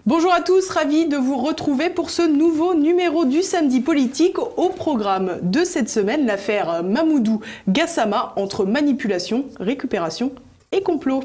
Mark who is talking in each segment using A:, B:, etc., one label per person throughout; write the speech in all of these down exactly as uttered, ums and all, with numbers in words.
A: Bonjour à tous, ravi de vous retrouver pour ce nouveau numéro du Samedi Politique. Au programme de cette semaine, l'affaire Mamoudou Gassama entre manipulation, récupération et complot.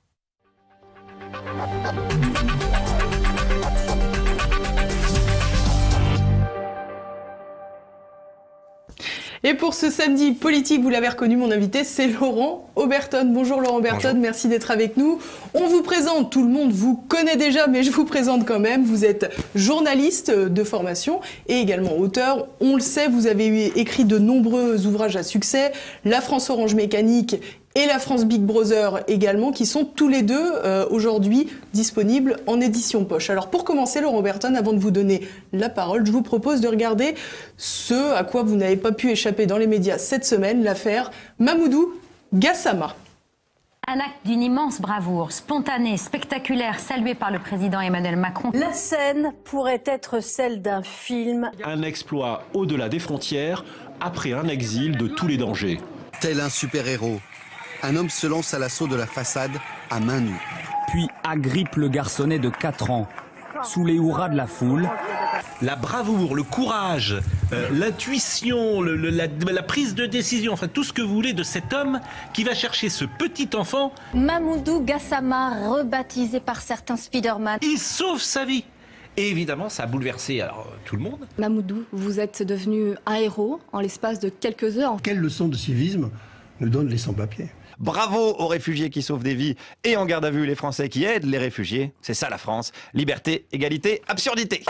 A: Et pour ce samedi politique, vous l'avez reconnu, mon invité, c'est Laurent Oberton. Bonjour Laurent Oberton, Bonjour. Merci d'être avec nous. On vous présente, tout le monde vous connaît déjà, mais je vous présente quand même. Vous êtes journaliste de formation et également auteur. On le sait, vous avez écrit de nombreux ouvrages à succès, La France Orange Mécanique et La France Big Brother également, qui sont tous les deux euh, aujourd'hui disponibles en édition poche. Alors pour commencer, Laurent Oberton, avant de vous donner la parole, je vous propose de regarder ce à quoi vous n'avez pas pu échapper dans les médias cette semaine, l'affaire Mamoudou Gassama.
B: Un acte d'une immense bravoure, spontané, spectaculaire, salué par le président Emmanuel Macron.
C: La scène pourrait être celle d'un film.
D: Un exploit au-delà des frontières, après un exil de tous les dangers.
E: Tel un super-héros, un homme se lance à l'assaut de la façade à main nue.
F: Puis agrippe le garçonnet de quatre ans, sous les hurrahs de la foule.
D: La bravoure, le courage, euh, l'intuition, le, le, la, la prise de décision, enfin tout ce que vous voulez de cet homme qui va chercher ce petit enfant.
G: Mamoudou Gassama, rebaptisé par certains Spider-Man.
D: Il sauve sa vie. Et évidemment, ça a bouleversé alors, tout le monde.
H: Mamoudou, vous êtes devenu un héros en l'espace de quelques heures.
I: Quelle leçon de civisme nous donnent les sans-papiers?
J: Bravo aux réfugiés qui sauvent des vies et en garde à vue les Français qui aident les réfugiés. C'est ça la France. Liberté, égalité, absurdité.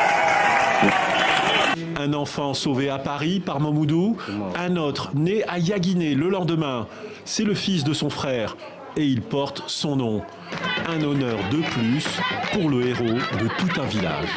D: Un enfant sauvé à Paris par Mamoudou, un autre né à Yaguiné le lendemain. C'est le fils de son frère et il porte son nom. Un honneur de plus pour le héros de tout un village.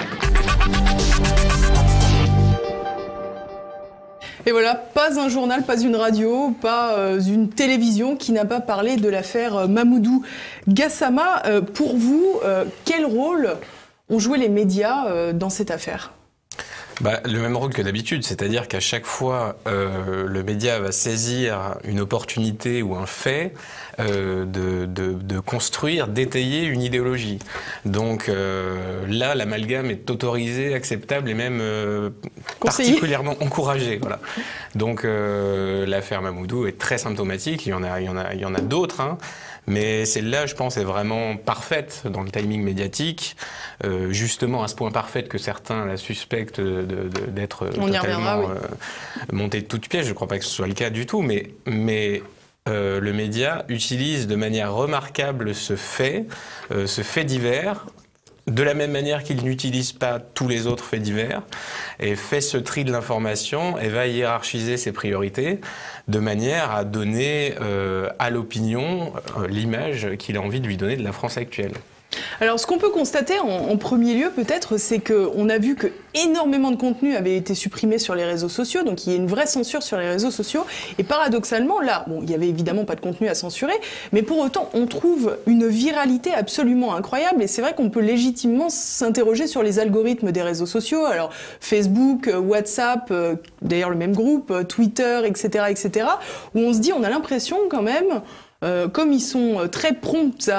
A: Et voilà, pas un journal, pas une radio, pas euh, une télévision qui n'a pas parlé de l'affaire euh, Mamoudou Gassama. Euh, pour vous, euh, quel rôle ont joué les médias euh, dans cette affaire ?
K: Bah, le même rôle que d'habitude, c'est-à-dire qu'à chaque fois, euh, le média va saisir une opportunité ou un fait euh, de, de, de construire, d'étayer une idéologie. Donc euh, là, l'amalgame est autorisé, acceptable et même euh, particulièrement encouragé. Voilà. Donc euh, l'affaire Mamoudou est très symptomatique, il y en a, il y en a, il y en a d'autres, hein. Mais celle-là, je pense, est vraiment parfaite dans le timing médiatique, euh, justement à ce point parfaite que certains la suspectent d'être totalement oui. euh, montée de toutes pièces. Je ne crois pas que ce soit le cas du tout, mais, mais euh, le média utilise de manière remarquable ce fait, euh, ce fait divers, de la même manière qu'il n'utilise pas tous les autres faits divers, et fait ce tri de l'information et va hiérarchiser ses priorités de manière à donner euh, à l'opinion euh, l'image qu'il a envie de lui donner de la France actuelle.
A: Alors, ce qu'on peut constater en, en premier lieu, peut-être, c'est qu'on a vu que énormément de contenu avait été supprimé sur les réseaux sociaux, donc il y a une vraie censure sur les réseaux sociaux. Et paradoxalement, là, bon, il n'y avait évidemment pas de contenu à censurer, mais pour autant, on trouve une viralité absolument incroyable. Et c'est vrai qu'on peut légitimement s'interroger sur les algorithmes des réseaux sociaux. Alors, Facebook, WhatsApp, euh, d'ailleurs le même groupe, Twitter, et cetera, et cetera, où on se dit, on a l'impression quand même... Euh, comme ils sont très prompts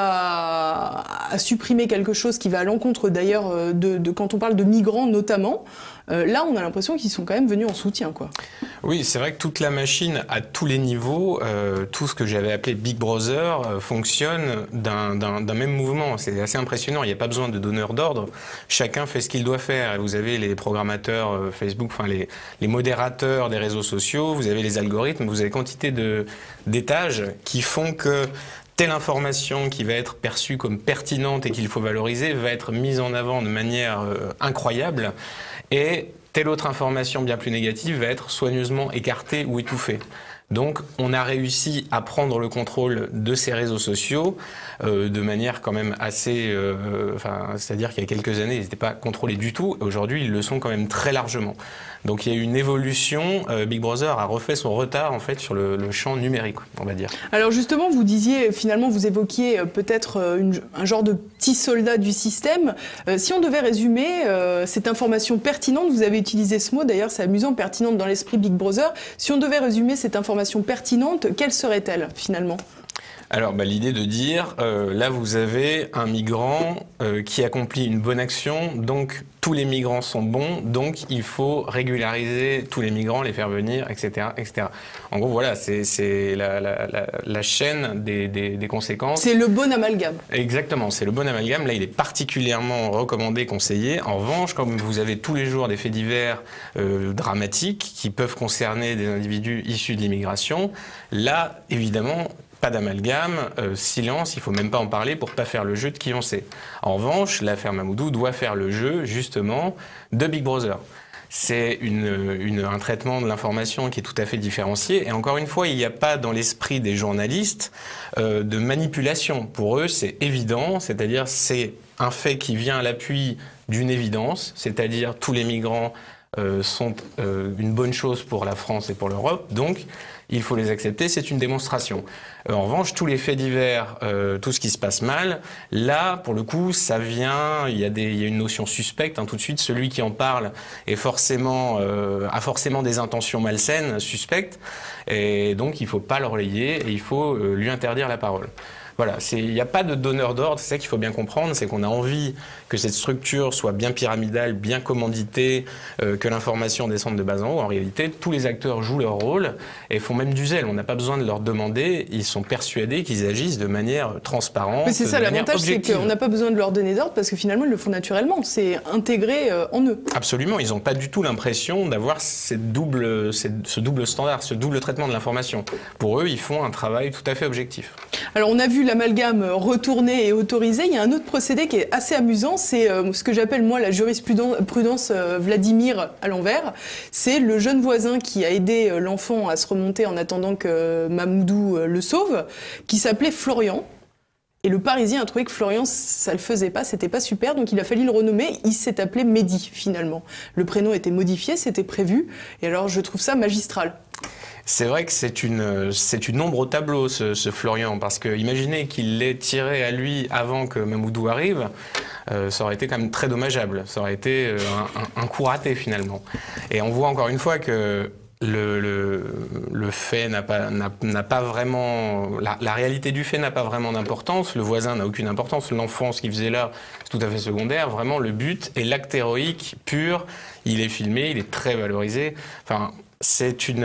A: à, à supprimer quelque chose qui va à l'encontre d'ailleurs de, de quand on parle de migrants notamment, euh, là on a l'impression qu'ils sont quand même venus en soutien, quoi.
K: Oui, c'est vrai que toute la machine à tous les niveaux, euh, tout ce que j'avais appelé Big Brother euh, fonctionne d'un même mouvement. C'est assez impressionnant, il n'y a pas besoin de donneur d'ordre, chacun fait ce qu'il doit faire. Et vous avez les programmateurs euh, Facebook, enfin les, les modérateurs des réseaux sociaux, vous avez les algorithmes, vous avez quantité de d'étages qui font que telle information qui va être perçue comme pertinente et qu'il faut valoriser va être mise en avant de manière euh, incroyable, et telle autre information bien plus négative va être soigneusement écartée ou étouffée. Donc on a réussi à prendre le contrôle de ces réseaux sociaux euh, de manière quand même assez... Euh, enfin, c'est-à-dire qu'il y a quelques années, ils n'étaient pas contrôlés du tout. Aujourd'hui, ils le sont quand même très largement. Donc il y a eu une évolution. Euh, Big Brother a refait son retard en fait sur le, le champ numérique, on va dire.
A: Alors justement, vous disiez, finalement, vous évoquiez peut-être un genre de petit soldat du système. Euh, si on devait résumer euh, cette information pertinente, vous avez utilisé ce mot, d'ailleurs c'est amusant, pertinente dans l'esprit Big Brother. Si on devait résumer cette information pertinente, quelle serait-elle finalement ?
K: Alors, bah, l'idée de dire, euh, là, vous avez un migrant euh, qui accomplit une bonne action, donc tous les migrants sont bons, donc il faut régulariser tous les migrants, les faire venir, et cetera, et cetera. En gros, voilà, c'est la, la, la, la chaîne des, des, des conséquences.
A: C'est le bon amalgame.
K: Exactement, c'est le bon amalgame. Là, il est particulièrement recommandé, conseillé. En revanche, comme vous avez tous les jours des faits divers euh, dramatiques qui peuvent concerner des individus issus de l'immigration, là, évidemment, pas d'amalgame, euh, silence, il ne faut même pas en parler pour ne pas faire le jeu de qui on sait. En revanche, l'affaire Mamoudou doit faire le jeu, justement, de Big Brother. C'est une, une, un traitement de l'information qui est tout à fait différencié. Et encore une fois, il n'y a pas dans l'esprit des journalistes euh, de manipulation. Pour eux, c'est évident, c'est-à-dire c'est un fait qui vient à l'appui d'une évidence, c'est-à-dire tous les migrants euh, sont euh, une bonne chose pour la France et pour l'Europe. Donc, il faut les accepter, c'est une démonstration. Euh, en revanche, tous les faits divers, euh, tout ce qui se passe mal, là, pour le coup, ça vient, il y a, des, il y a une notion suspecte, hein, tout de suite, celui qui en parle est forcément, euh, a forcément des intentions malsaines, suspectes, et donc il ne faut pas le relayer et il faut euh, lui interdire la parole. Voilà, il n'y a pas de donneur d'ordre, c'est ça qu'il faut bien comprendre, c'est qu'on a envie que cette structure soit bien pyramidale, bien commanditée, euh, que l'information descende de bas en haut. En réalité, tous les acteurs jouent leur rôle et font même du zèle. On n'a pas besoin de leur demander, ils sont persuadés qu'ils agissent de manière transparente.
A: Mais c'est ça, l'avantage, c'est qu'on n'a pas besoin de leur donner d'ordre parce que finalement, ils le font naturellement. C'est intégré euh, en eux.
K: Absolument, ils n'ont pas du tout l'impression d'avoir cette double, cette, ce double standard, ce double traitement de l'information. Pour eux, ils font un travail tout à fait objectif.
A: Alors, on a vu l'amalgame retourné et autorisé. Il y a un autre procédé qui est assez amusant, c'est euh, ce que j'appelle moi la jurisprudence euh, Vladimir à l'envers. C'est le jeune voisin qui a aidé euh, l'enfant à se remonter en attendant que euh, Mamoudou euh, le sauve, qui s'appelait Florian. Et le Parisien a trouvé que Florian, ça le faisait pas, c'était pas super, donc il a fallu le renommer. Il s'est appelé Mehdi, finalement. Le prénom était modifié, c'était prévu. Et alors, je trouve ça magistral.
K: C'est vrai que c'est une, c'est une ombre au tableau, ce, ce Florian, parce que imaginez qu'il l'ait tiré à lui avant que Mamoudou arrive, euh, ça aurait été quand même très dommageable. Ça aurait été un, un, un coup raté, finalement. Et on voit encore une fois que Le, le, le fait n'a pas, n'a, n'a pas vraiment... La, la réalité du fait n'a pas vraiment d'importance. Le voisin n'a aucune importance. L'enfant, ce qu'il faisait là, c'est tout à fait secondaire. Vraiment, le but est l'acte héroïque pur. Il est filmé, il est très valorisé. Enfin, c'est une,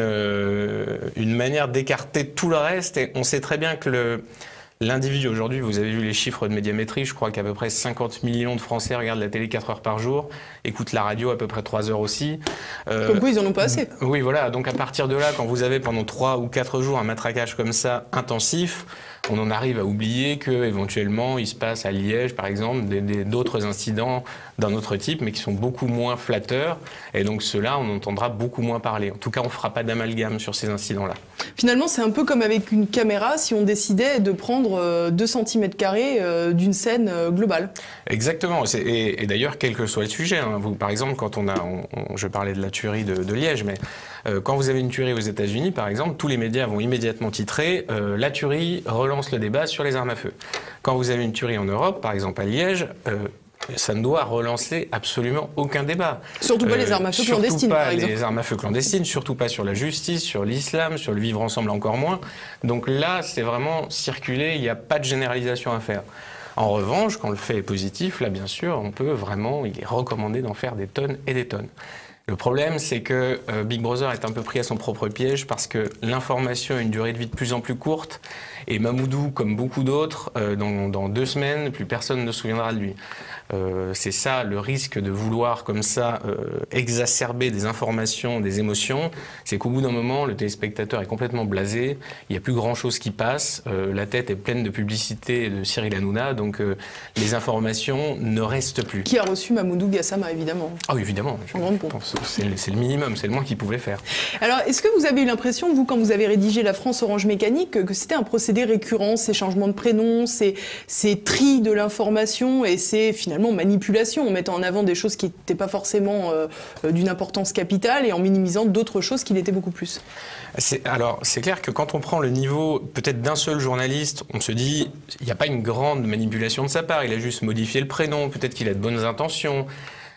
K: une manière d'écarter tout le reste. Et on sait très bien que le... L'individu, aujourd'hui, vous avez vu les chiffres de médiamétrie, je crois qu'à peu près cinquante millions de Français regardent la télé quatre heures par jour, écoutent la radio à peu près trois heures aussi.
A: Euh, comme quoi, ils en ont pas assez.
K: Oui, voilà. Donc à partir de là, quand vous avez pendant trois ou quatre jours un matraquage comme ça, intensif, on en arrive à oublier qu'éventuellement, il se passe à Liège, par exemple, d'autres incidents d'un autre type, mais qui sont beaucoup moins flatteurs. Et donc ceux-là, on entendra beaucoup moins parler. En tout cas, on ne fera pas d'amalgame sur ces incidents-là.
A: Finalement, c'est un peu comme avec une caméra, si on décidait de prendre deux centimètres carrés d'une scène globale.
K: Exactement. Et, et d'ailleurs, quel que soit le sujet, hein, vous, par exemple, quand on a... On, on, je parlais de la tuerie de, de Liège, mais euh, quand vous avez une tuerie aux États-Unis, par exemple, tous les médias vont immédiatement titrer euh, « La tuerie relance le débat sur les armes à feu ». Quand vous avez une tuerie en Europe, par exemple à Liège... Euh, ça ne doit relancer absolument aucun débat.
A: Surtout pas euh, les armes à feu clandestines,
K: par
A: exemple.
K: Surtout pas les armes à feu clandestines, surtout pas sur la justice, sur l'islam, sur le vivre ensemble encore moins. Donc là, c'est vraiment circuler, il n'y a pas de généralisation à faire. En revanche, quand le fait est positif, là, bien sûr, on peut vraiment, il est recommandé d'en faire des tonnes et des tonnes. Le problème, c'est que euh, Big Brother est un peu pris à son propre piège parce que l'information a une durée de vie de plus en plus courte et Mamoudou, comme beaucoup d'autres, euh, dans, dans deux semaines, plus personne ne se souviendra de lui. Euh, c'est ça le risque de vouloir comme ça euh, exacerber des informations, des émotions, c'est qu'au bout d'un moment, le téléspectateur est complètement blasé, il n'y a plus grand-chose qui passe, euh, la tête est pleine de publicité de Cyril Hanouna, donc euh, les informations ne restent plus.
A: Qui a reçu Mamoudou Gassama, évidemment.
K: Ah oui, évidemment. C'est le, le minimum, c'est le moins qu'il pouvait faire.
A: Alors, est-ce que vous avez eu l'impression, vous, quand vous avez rédigé La France Orange Mécanique, que, que c'était un procédé récurrent, ces changements de prénoms, ces, ces tris de l'information et ces, finalement, manipulation, en mettant en avant des choses qui n'étaient pas forcément euh, d'une importance capitale et en minimisant d'autres choses qui l'étaient beaucoup plus?
K: Alors, c'est clair que quand on prend le niveau peut-être d'un seul journaliste, on se dit, il n'y a pas une grande manipulation de sa part, il a juste modifié le prénom, peut-être qu'il a de bonnes intentions.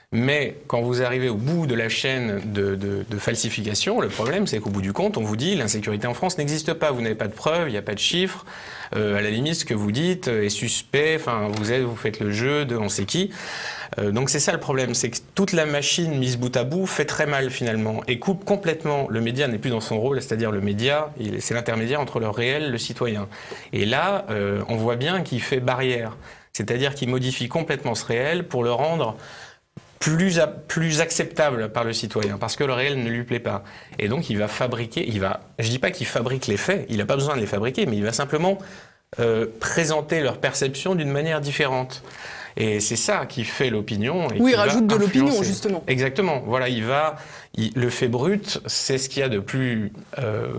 K: Mais quand vous arrivez au bout de la chaîne de, de, de falsification, le problème, c'est qu'au bout du compte, on vous dit l'insécurité en France n'existe pas. Vous n'avez pas de preuves, il n'y a pas de chiffres. Euh, à la limite, ce que vous dites est suspect. Enfin, vous êtes, vous faites le jeu de on sait qui. Euh, donc c'est ça le problème, c'est que toute la machine mise bout à bout fait très mal finalement et coupe complètement. Le média n'est plus dans son rôle, c'est-à-dire le média, c'est l'intermédiaire entre le réel et le citoyen. Et là, euh, on voit bien qu'il fait barrière, c'est-à-dire qu'il modifie complètement ce réel pour le rendre plus, plus acceptable par le citoyen, parce que le réel ne lui plaît pas. Et donc il va fabriquer, il va, je dis pas qu'il fabrique les faits, il n'a pas besoin de les fabriquer, mais il va simplement euh, présenter leur perception d'une manière différente. Et c'est ça qui fait l'opinion.
A: Oui, il rajoute de l'opinion, justement.
K: Exactement. Voilà, il va. Il, le fait brut, c'est ce qu'il y a de plus, euh,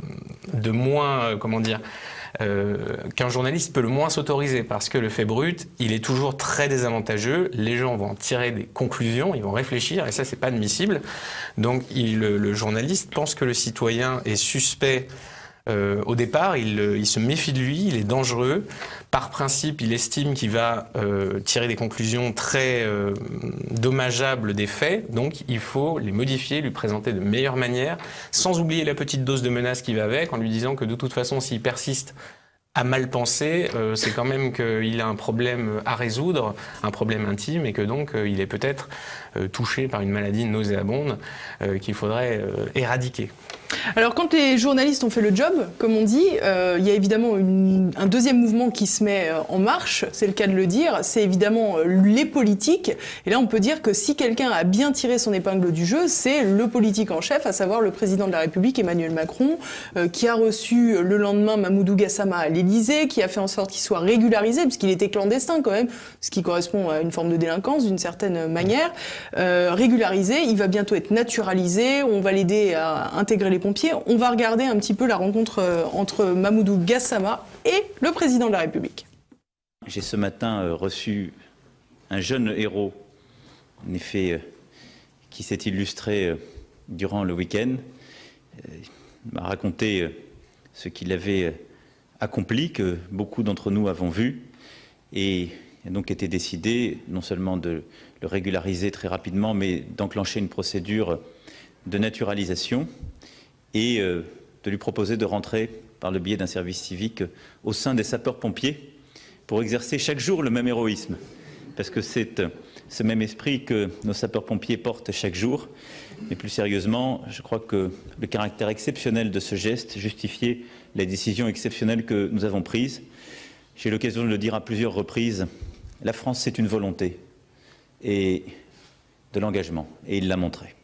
K: de moins, euh, comment dire, euh, qu'un journaliste peut le moins s'autoriser, parce que le fait brut, il est toujours très désavantageux. Les gens vont en tirer des conclusions, ils vont réfléchir, et ça, c'est pas admissible. Donc, il, le, le journaliste pense que le citoyen est suspect. Euh, au départ, il, il se méfie de lui, il est dangereux. Par principe, il estime qu'il va euh, tirer des conclusions très euh, dommageables des faits. Donc, il faut les modifier, lui présenter de meilleure manière, sans oublier la petite dose de menace qui va avec, en lui disant que de toute façon, s'il persiste à mal penser, euh, c'est quand même qu'il a un problème à résoudre, un problème intime, et que donc euh, il est peut-être euh, touché par une maladie nauséabonde euh, qu'il faudrait euh, éradiquer.
A: Alors quand les journalistes ont fait le job, comme on dit, euh, il y a évidemment une, un deuxième mouvement qui se met en marche, c'est le cas de le dire, c'est évidemment les politiques. Et là on peut dire que si quelqu'un a bien tiré son épingle du jeu, c'est le politique en chef, à savoir le président de la République, Emmanuel Macron, euh, qui a reçu le lendemain Mamoudou Gassama à l'Élysée, qui a fait en sorte qu'il soit régularisé, puisqu'il était clandestin quand même, ce qui correspond à une forme de délinquance d'une certaine manière. Euh, régularisé, il va bientôt être naturalisé, on va l'aider à intégrer les pompiers. On va regarder un petit peu la rencontre entre Mamoudou Gassama et le président de la République.
L: J'ai ce matin reçu un jeune héros, en effet, qui s'est illustré durant le week-end. Il m'a raconté ce qu'il avait accompli, que beaucoup d'entre nous avons vu, et il a donc été décidé non seulement de le régulariser très rapidement, mais d'enclencher une procédure de naturalisation et euh, de lui proposer de rentrer par le biais d'un service civique au sein des sapeurs-pompiers pour exercer chaque jour le même héroïsme. Parce que c'est ce même esprit que nos sapeurs-pompiers portent chaque jour. Mais plus sérieusement, je crois que le caractère exceptionnel de ce geste justifiait les décisions exceptionnelles que nous avons prises. J'ai eu l'occasion de le dire à plusieurs reprises, la France c'est une volonté et de l'engagement, et il l'a montré.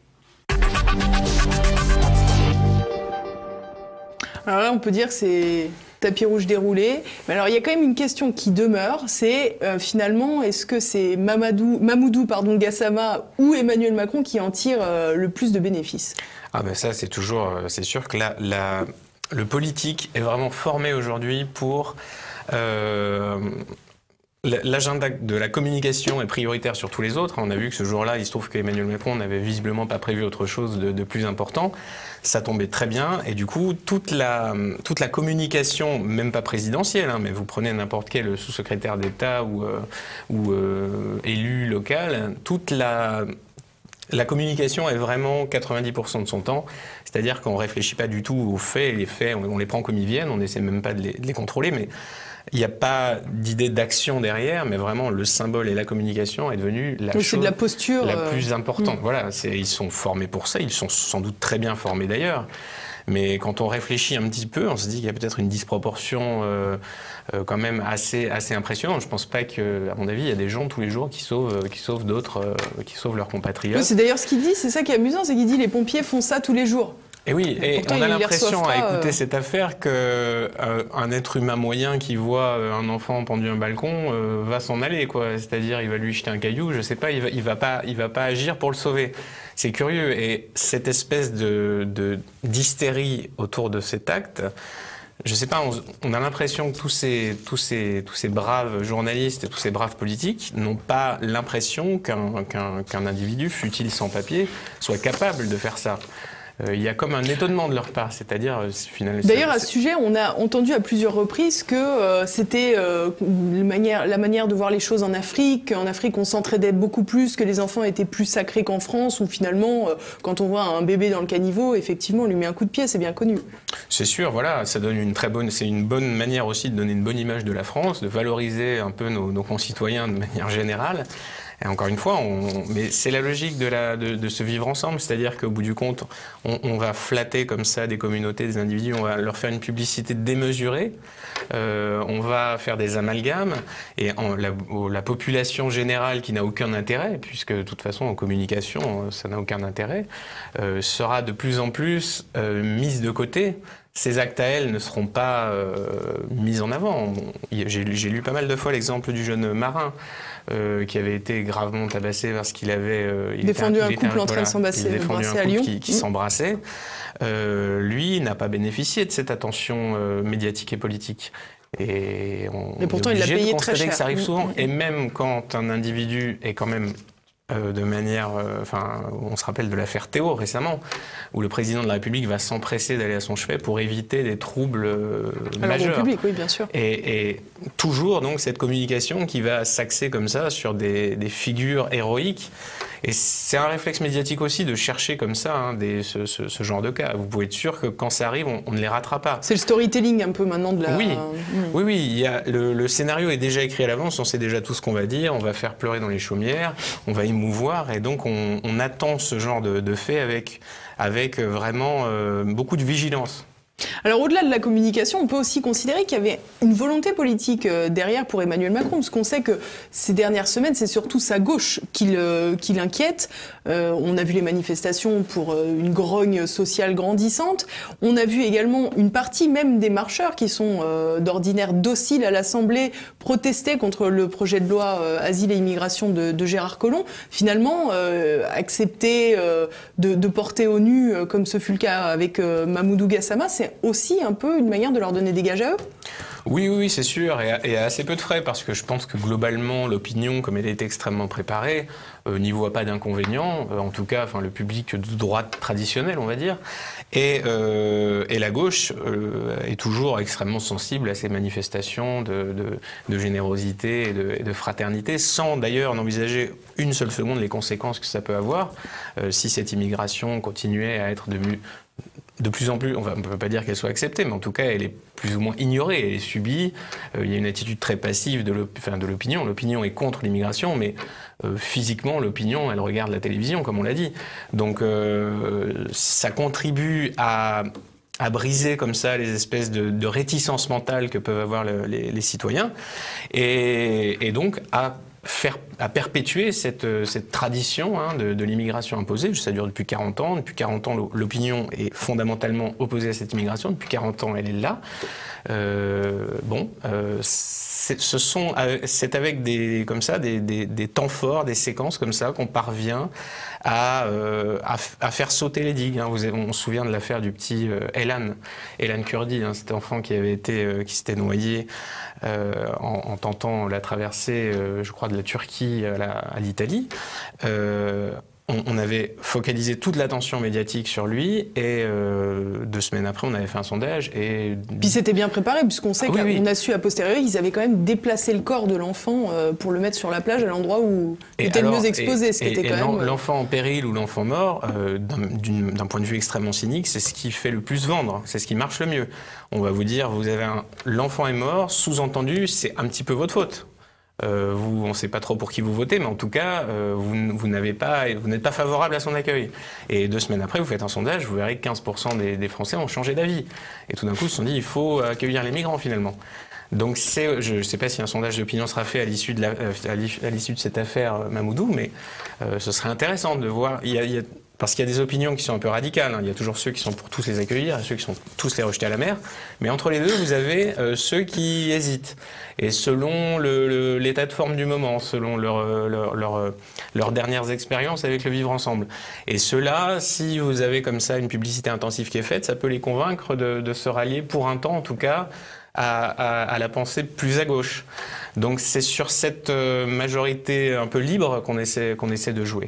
A: Alors là, on peut dire que c'est tapis rouge déroulé. Mais alors, il y a quand même une question qui demeure, c'est euh, finalement, est-ce que c'est Mamadou, Mamoudou pardon, Gassama ou Emmanuel Macron qui en tire euh, le plus de bénéfices?
K: Ah ben ça, c'est toujours, c'est sûr que la, la, le politique est vraiment formé aujourd'hui pour... Euh, L'agenda de la communication est prioritaire sur tous les autres. On a vu que ce jour-là, il se trouve qu'Emmanuel Macron n'avait visiblement pas prévu autre chose de, de plus important. Ça tombait très bien. Et du coup, toute la, toute la communication, même pas présidentielle, hein, mais vous prenez n'importe quel sous-secrétaire d'État ou, euh, ou euh, élu local, toute la... La communication est vraiment quatre-vingt-dix pour cent de son temps, c'est-à-dire qu'on ne réfléchit pas du tout aux faits, les faits, on, on les prend comme ils viennent, on n'essaie même pas de les, de les contrôler, mais il n'y a pas d'idée d'action derrière, mais vraiment le symbole et la communication est devenu la
A: Donc
K: chose
A: de la posture,
K: la
A: euh...
K: plus importante.
A: Mmh. Voilà,
K: ils sont formés pour ça, ils sont sans doute très bien formés d'ailleurs. Mais quand on réfléchit un petit peu, on se dit qu'il y a peut-être une disproportion euh, euh, quand même assez, assez impressionnante. Je ne pense pas que, à mon avis, il y a des gens tous les jours qui sauvent, qui sauvent d'autres, euh, qui sauvent leurs compatriotes.
A: Oui, c'est d'ailleurs ce qu'il dit, c'est ça qui est amusant, c'est qu'il dit les pompiers font ça tous les jours.
K: Et oui, et, et
A: pourtant,
K: on a l'impression à écouter
A: euh...
K: cette affaire qu'un euh, être humain moyen qui voit euh, un enfant pendu à un balcon euh, va s'en aller, quoi. C'est-à-dire, il va lui jeter un caillou, je sais pas, il va, il va pas, il va pas agir pour le sauver. C'est curieux, et cette espèce de, de d'hystérie autour de cet acte, je sais pas, on, on a l'impression que tous ces, tous ces, tous ces braves journalistes et tous ces braves politiques n'ont pas l'impression qu'un, qu'un, qu'un individu, fût-il sans papier, soit capable de faire ça. euh, il y a comme un étonnement de leur part, c'est-à-dire finalement.
A: D'ailleurs, à ce sujet, on a entendu à plusieurs reprises que euh, c'était euh, manière, la manière de voir les choses en Afrique. En Afrique, on s'entraidait beaucoup plus, que les enfants étaient plus sacrés qu'en France, où finalement, euh, quand on voit un bébé dans le caniveau, effectivement, on lui met un coup de pied, c'est bien connu.
K: C'est sûr, voilà, ça donne une très bonne, c'est une bonne manière aussi de donner une bonne image de la France, de valoriser un peu nos, nos concitoyens de manière générale. Et encore une fois, on, mais c'est la logique de, la, de, de se vivre ensemble, c'est-à-dire qu'au bout du compte, on, on va flatter comme ça des communautés, des individus, on va leur faire une publicité démesurée, euh, on va faire des amalgames, et en, la, la population générale qui n'a aucun intérêt, puisque de toute façon en communication ça n'a aucun intérêt, euh, sera de plus en plus euh, mise de côté. Ces actes à elle ne seront pas euh, mis en avant. J'ai lu pas mal de fois l'exemple du jeune marin euh, qui avait été gravement tabassé parce qu'il avait euh, il
A: défendu
K: était,
A: un
K: il
A: couple
K: était,
A: en train de s'embrasser
K: à
A: Lyon.
K: Qui, qui mmh. s'embrassait. Euh, lui n'a pas bénéficié de cette attention euh, médiatique et politique. Et, on
A: et pourtant, il l'a payé très cher.
K: Que ça arrive souvent.
A: Mmh.
K: Et même quand un individu est quand même Euh, de manière, euh, enfin, on se rappelle de l'affaire Théo récemment, où le président de la République va s'empresser d'aller à son chevet pour éviter des troubles euh, majeurs.
A: Public, oui, bien sûr.
K: Et, et toujours donc cette communication qui va s'axer comme ça sur des, des figures héroïques. Et c'est un réflexe médiatique aussi de chercher comme ça hein, des, ce, ce, ce genre de cas. Vous pouvez être sûr que quand ça arrive, on, on ne les ratera pas.
A: C'est le storytelling un peu maintenant de la...
K: Oui,
A: mmh.
K: oui, oui. Il y a, le, le scénario est déjà écrit à l'avance, on sait déjà tout ce qu'on va dire, on va faire pleurer dans les chaumières, on va émouvoir, et donc on, on attend ce genre de, de fait avec, avec vraiment euh, beaucoup de vigilance.
A: Alors au-delà de la communication, on peut aussi considérer qu'il y avait une volonté politique derrière pour Emmanuel Macron, parce qu'on sait que ces dernières semaines, c'est surtout sa gauche qui l'inquiète. Euh, on a vu les manifestations pour une grogne sociale grandissante. On a vu également une partie même des marcheurs qui sont euh, d'ordinaire dociles à l'Assemblée protester contre le projet de loi euh, Asile et Immigration de, de Gérard Collomb. Finalement, euh, accepter euh, de, de porter au nu, euh, comme ce fut le cas avec euh, Mamoudou Gassama, c'est aussi un peu une manière de leur donner des gages à eux?
K: Oui, oui, c'est sûr, et à, et à assez peu de frais, parce que je pense que globalement, l'opinion, comme elle est extrêmement préparée, euh, n'y voit pas d'inconvénient, euh, en tout cas, enfin, le public de droite traditionnel, on va dire, et, euh, et la gauche euh, est toujours extrêmement sensible à ces manifestations de, de, de générosité et de, et de fraternité, sans d'ailleurs n'envisager une seule seconde les conséquences que ça peut avoir, euh, si cette immigration continuait à être de mieux... de plus en plus, on ne peut pas dire qu'elle soit acceptée, mais en tout cas, elle est plus ou moins ignorée, elle est subie. Euh, il y a une attitude très passive de l'opinion. L'opinion est contre l'immigration, mais euh, physiquement, l'opinion, elle regarde la télévision, comme on l'a dit. Donc, euh, ça contribue à, à briser comme ça les espèces de, de réticences mentales que peuvent avoir le, les, les citoyens, et, et donc à Faire, à perpétuer cette, cette tradition hein, de, de l'immigration imposée. Ça dure depuis quarante ans. Depuis quarante ans, l'opinion est fondamentalement opposée à cette immigration. Depuis quarante ans, elle est là. Euh, bon, euh, ce sont, c'est avec des, comme ça, des, des, des temps forts, des séquences comme ça qu'on parvient à, euh, à, à faire sauter les digues. Hein. Vous avez, on se souvient de l'affaire du petit euh, Elan, Elan Kurdi, hein, cet enfant qui avait été, euh, qui s'était noyé euh, en, en tentant la traversée, euh, je crois, de la Turquie à l'Italie. Euh, On, on avait focalisé toute l'attention médiatique sur lui et euh, deux semaines après, on avait fait un sondage. Et...
A: Puis c'était bien préparé puisqu'on sait ah, qu'on oui, oui. a su a posteriori qu'ils avaient quand même déplacé le corps de l'enfant euh, pour le mettre sur la plage à l'endroit où il était alors, le mieux exposé. Ce qui était quand même...
K: L'enfant en péril ou l'enfant mort, euh, d'un point de vue extrêmement cynique, c'est ce qui fait le plus vendre, c'est ce qui marche le mieux. On va vous dire, vous avez un... l'enfant est mort, sous-entendu, c'est un petit peu votre faute. Euh, vous, on ne sait pas trop pour qui vous votez, mais en tout cas, euh, vous, vous n'avez pas, vous n'êtes pas favorable à son accueil. Et deux semaines après, vous faites un sondage, vous verrez que quinze pour cent des, des Français ont changé d'avis. Et tout d'un coup, ils se sont dit, il faut accueillir les migrants finalement. Donc, je ne sais pas si un sondage d'opinion sera fait à l'issue de, la, à l'issue de cette affaire Mamoudou, mais euh, ce serait intéressant de voir. Il y a, il y a, Parce qu'il y a des opinions qui sont un peu radicales. Hein. Il y a toujours ceux qui sont pour tous les accueillir et ceux qui sont tous les rejeter à la mer. Mais entre les deux, vous avez euh, ceux qui hésitent. Et selon l'état de forme du moment, selon leur, leur, leur, leurs dernières expériences avec le vivre ensemble. Et ceux-là, si vous avez comme ça une publicité intensive qui est faite, ça peut les convaincre de, de se rallier pour un temps, en tout cas, à, à, à la pensée plus à gauche. Donc c'est sur cette majorité un peu libre qu'on essaie, qu'on essaie de jouer.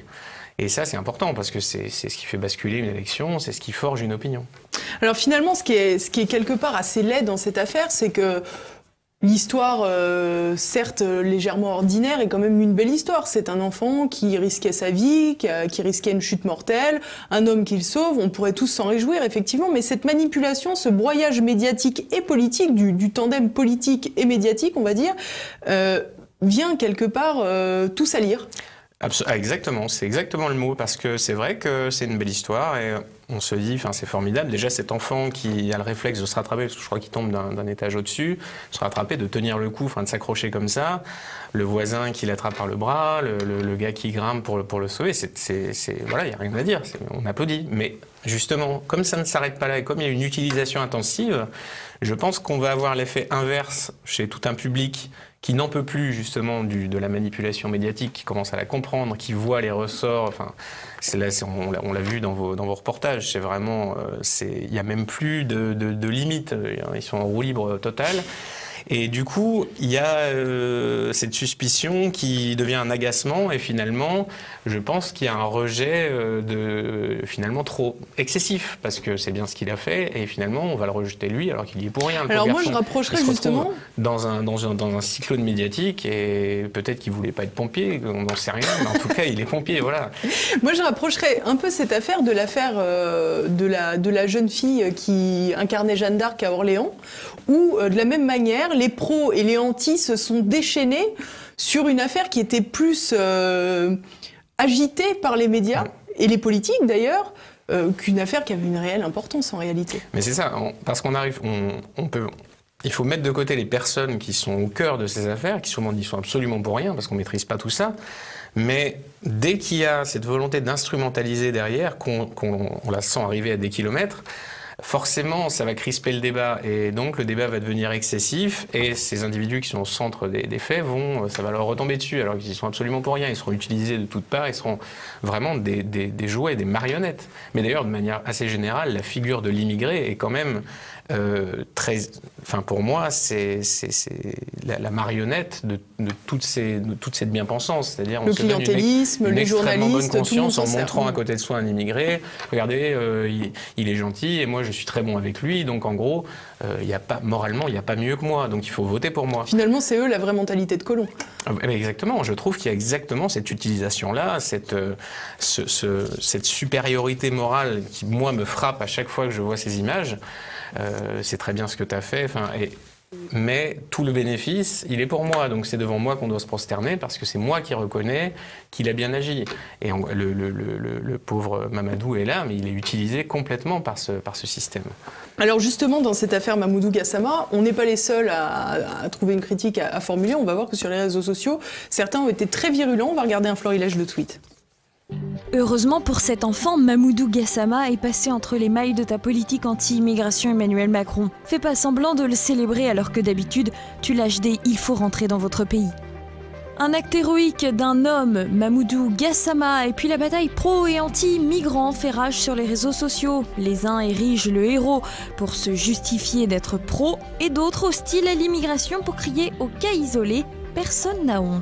K: Et ça, c'est important parce que c'est ce qui fait basculer une élection, c'est ce qui forge une opinion.
A: Alors finalement, ce qui est, ce qui est quelque part assez laid dans cette affaire, c'est que l'histoire, euh, certes légèrement ordinaire, est quand même une belle histoire. C'est un enfant qui risquait sa vie, qui, a, qui risquait une chute mortelle, un homme qu'il sauve. On pourrait tous s'en réjouir, effectivement, mais cette manipulation, ce broyage médiatique et politique, du, du tandem politique et médiatique, on va dire, euh, vient quelque part euh, tout salir.
K: Absol- exactement, c'est exactement le mot, parce que c'est vrai que c'est une belle histoire et on se dit, enfin c'est formidable, déjà cet enfant qui a le réflexe de se rattraper, parce que je crois qu'il tombe d'un étage au-dessus, se rattraper, de tenir le coup, enfin de s'accrocher comme ça, le voisin qui l'attrape par le bras, le, le, le gars qui grimpe pour le, pour le sauver, c'est, c'est, c'est, voilà, il n'y a rien à dire, on applaudit. Mais justement, comme ça ne s'arrête pas là et comme il y a une utilisation intensive, je pense qu'on va avoir l'effet inverse chez tout un public qui n'en peut plus justement du, de la manipulation médiatique, qui commence à la comprendre, qui voit les ressorts. Enfin, c'est là, c'est, on, on l'a vu dans vos, dans vos reportages. C'est vraiment, il n'y a même plus de, de, de limites. Ils sont en roue libre totale. Et du coup, il y a euh, cette suspicion qui devient un agacement. Et finalement, je pense qu'il y a un rejet euh, de finalement trop excessif, parce que c'est bien ce qu'il a fait. Et finalement, on va le rejeter lui, alors qu'il y est pour rien.
A: Alors moi, je rapprocherais justement
K: dans un dans un dans un cyclone médiatique, et peut-être qu'il voulait pas être pompier, on n'en sait rien. Mais en tout cas, il est pompier, voilà.
A: Moi, je rapprocherais un peu cette affaire de l'affaire euh, de la de la jeune fille qui incarnait Jeanne d'Arc à Orléans, où euh, de la même manière, les pros et les antis se sont déchaînés sur une affaire qui était plus euh, agitée par les médias, et les politiques d'ailleurs, euh, qu'une affaire qui avait une réelle importance en réalité.
K: Mais c'est ça, on, parce qu'on arrive, on, on peut... Il faut mettre de côté les personnes qui sont au cœur de ces affaires, qui souvent n'y sont absolument pour rien, parce qu'on ne maîtrise pas tout ça. Mais dès qu'il y a cette volonté d'instrumentaliser derrière, qu'on, qu'on on la sent arriver à des kilomètres, forcément, ça va crisper le débat, et donc le débat va devenir excessif, et ces individus qui sont au centre des, des faits, vont, ça va leur retomber dessus, alors qu'ils sont absolument pour rien. Ils seront utilisés de toutes parts, ils seront vraiment des, des, des jouets, des marionnettes. Mais d'ailleurs, de manière assez générale, la figure de l'immigré est quand même euh, très... Enfin, pour moi, c'est, c'est, c'est la, la marionnette de, de, toutes ces, de toute cette bien-pensance. C'est-à-dire, on
A: le
K: se donne
A: clientélisme,
K: une, une
A: les
K: extrêmement
A: journalistes,
K: bonne conscience
A: tout le
K: en
A: monde
K: montrant
A: sert.
K: à côté de soi un immigré. Regardez, euh, il, il est gentil, et moi, je suis très bon avec lui. Donc, en gros, euh, y a pas, moralement, il n'y a pas mieux que moi. Donc, il faut voter pour moi.
A: Finalement, c'est eux la vraie mentalité de colon.
K: Exactement, je trouve qu'il y a exactement cette utilisation-là, cette, euh, ce, ce, cette supériorité morale qui, moi, me frappe à chaque fois que je vois ces images. Euh, c'est très bien ce que tu as fait, enfin, et, mais tout le bénéfice, il est pour moi, donc c'est devant moi qu'on doit se prosterner, parce que c'est moi qui reconnais qu'il a bien agi. Et on, le, le, le, le pauvre Mamadou est là, mais il est utilisé complètement par ce, par ce système.
A: Alors justement, dans cette affaire Mamoudou Gassama, on n'est pas les seuls à, à trouver une critique à, à formuler. On va voir que sur les réseaux sociaux, certains ont été très virulents. On va regarder un florilège de tweets.
M: Heureusement pour cet enfant, Mamoudou Gassama est passé entre les mailles de ta politique anti-immigration Emmanuel Macron. Fais pas semblant de le célébrer alors que d'habitude, tu lâches des « il faut rentrer dans votre pays ». Un acte héroïque d'un homme, Mamoudou Gassama, et puis la bataille pro et anti-migrants fait rage sur les réseaux sociaux. Les uns érigent le héros pour se justifier d'être pro, et d'autres hostiles à l'immigration pour crier au cas isolé « personne n'a honte ».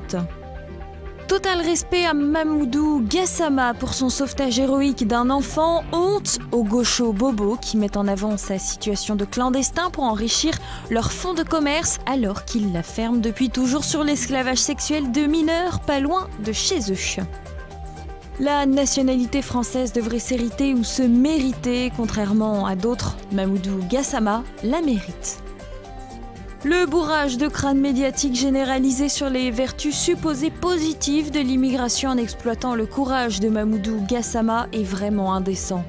M: Total respect à Mamoudou Gassama pour son sauvetage héroïque d'un enfant, honte aux gauchos bobos qui mettent en avant sa situation de clandestin pour enrichir leur fonds de commerce alors qu'ils la ferment depuis toujours sur l'esclavage sexuel de mineurs pas loin de chez eux. La nationalité française devrait s'hériter ou se mériter, contrairement à d'autres, Mamoudou Gassama la mérite. Le bourrage de crâne médiatique généralisé sur les vertus supposées positives de l'immigration en exploitant le courage de Mamoudou Gassama est vraiment indécent.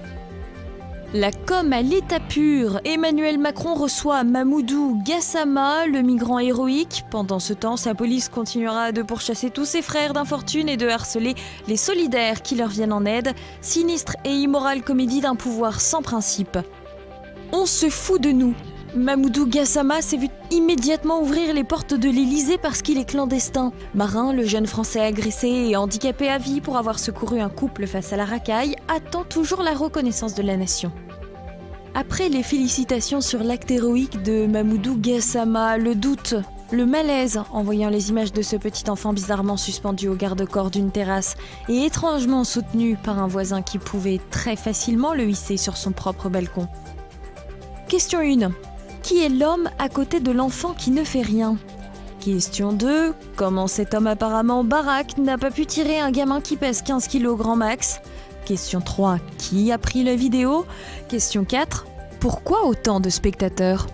M: La com à l'état pur, Emmanuel Macron reçoit Mamoudou Gassama, le migrant héroïque. Pendant ce temps, sa police continuera de pourchasser tous ses frères d'infortune et de harceler les solidaires qui leur viennent en aide. Sinistre et immorale comédie d'un pouvoir sans principe. On se fout de nous. Mamoudou Gassama s'est vu immédiatement ouvrir les portes de l'Élysée parce qu'il est clandestin. Marin, le jeune Français agressé et handicapé à vie pour avoir secouru un couple face à la racaille, attend toujours la reconnaissance de la nation. Après les félicitations sur l'acte héroïque de Mamoudou Gassama, le doute Le malaise en voyant les images de ce petit enfant bizarrement suspendu au garde-corps d'une terrasse et étrangement soutenu par un voisin qui pouvait très facilement le hisser sur son propre balcon. Question un. Qui est l'homme à côté de l'enfant qui ne fait rien? Question deux. Comment cet homme apparemment baraque n'a pas pu tirer un gamin qui pèse quinze kilos au grand max? Question trois. Qui a pris la vidéo? Question quatre. Pourquoi autant de spectateurs?